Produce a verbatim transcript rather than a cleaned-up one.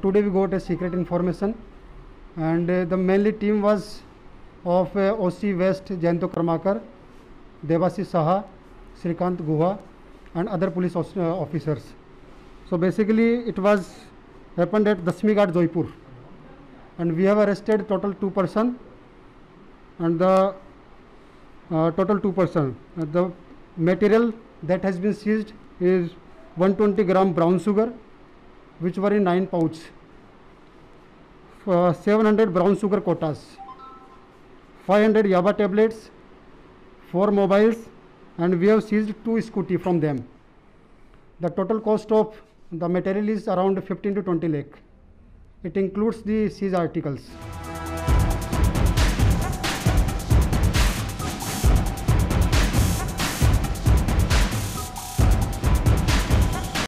today we got a secret information, and uh, the mainly team was of uh, O C West Jayanto Karmakar, Devasi Saha, Srikant Guha, and other police uh, officers. So basically it was happened at Dasmi Ghat, Jaipur, and we have arrested total two person, and the uh, total two person. Uh, the material that has been seized is one hundred twenty gram brown sugar, which were in nine pouch, uh, seven hundred brown sugar quotas, five hundred yaba tablets, four mobiles, and we have seized two scooty from them. The total cost of the material is around fifteen to twenty lakh. It includes the seized articles.